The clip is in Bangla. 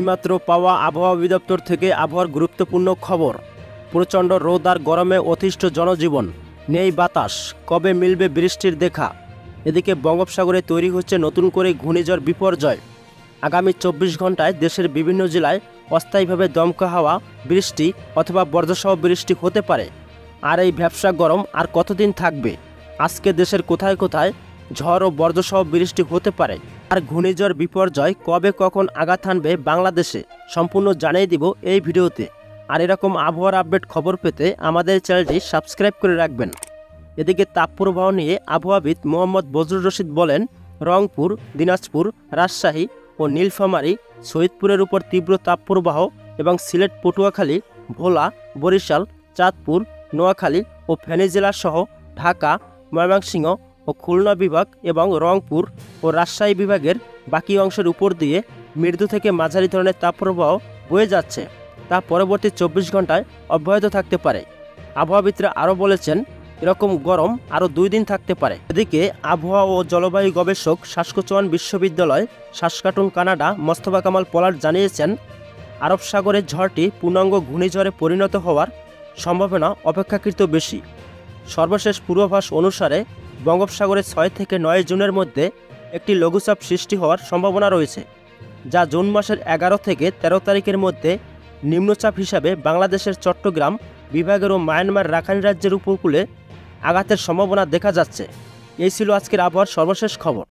এইমাত্র পাওয়া আবহাওয়া অধিদপ্তর থেকে আবহাওয়ার গুরুত্বপূর্ণ খবর। প্রচণ্ড রোদ আর গরমে অতিষ্ঠ জনজীবন, নেই বাতাস, কবে মিলবে বৃষ্টির দেখা। এদিকে বঙ্গোপসাগরে তৈরি হচ্ছে নতুন করে ঘূর্ণিঝড় বিপর্যয়। আগামী 24 ঘন্টায় দেশের বিভিন্ন জেলায় অস্থায়ীভাবে দমকা হাওয়া, বৃষ্টি অথবা বজ্রসহ বৃষ্টি হতে পারে। আর এই ভ্যাপসা গরম আর কতদিন থাকবে? আজকে দেশের কোথায় কোথায় ঝড় ও বজ্রসহ বৃষ্টি হতে পারে, আর ঘূর্ণিঝড় বিপর্যয় কবে কখন আঘাত হানবে বাংলাদেশে, সম্পূর্ণ জানিয়ে দিব এই ভিডিওতে। আর এরকম আবহাওয়ার আপডেট খবর পেতে আমাদের চ্যানেলটি সাবস্ক্রাইব করে রাখবেন। এদিকে তাপপ্রবাহ নিয়ে আবহাওয়াবিদ মোহাম্মদ বজরুল রশিদ বলেন, রংপুর, দিনাজপুর, রাজশাহী ও নীলফামারী, সৈয়দপুরের উপর তীব্র তাপপ্রবাহ এবং সিলেট, পটুয়াখালী, ভোলা, বরিশাল, চাঁদপুর, নোয়াখালী ও ফেনী জেলাসহ ঢাকা, ময়মনসিংহ ও খুলনা বিভাগ এবং রংপুর ও রাজশাহী বিভাগের বাকি অংশের উপর দিয়ে মৃদু থেকে মাঝারি ধরনের তাপপ্রবাহ বয়ে যাচ্ছে। তা পরবর্তী 24 ঘন্টায় অব্যাহত থাকতে পারে। আবহাওয়াবিদরা আরও বলেছেন, এরকম গরম আরও 2 দিন থাকতে পারে। এদিকে আবহাওয়া ও জলবায়ু গবেষক সাসকোচুয়ান বিশ্ববিদ্যালয়, সাসকাটুন, কানাডা মোস্তফা কামাল পলাশ জানিয়েছেন, আরব সাগরের ঝড়টি পূর্ণাঙ্গ ঘূর্ণিঝড়ে পরিণত হওয়ার সম্ভাবনা অপেক্ষাকৃত বেশি। সর্বশেষ পূর্বাভাস অনুসারে বঙ্গোপসাগরে 6 থেকে 9 জুনের মধ্যে একটি লঘুচাপ সৃষ্টি হওয়ার সম্ভাবনা রয়েছে, যা জুন মাসের 11 থেকে 13 তারিখের মধ্যে নিম্নচাপ হিসাবে বাংলাদেশের চট্টগ্রাম বিভাগের ও মায়ানমার রাখাইন রাজ্যের উপকূলে আঘাতের সম্ভাবনা দেখা যাচ্ছে। এই ছিল আজকের আবহাওয়ার সর্বশেষ খবর।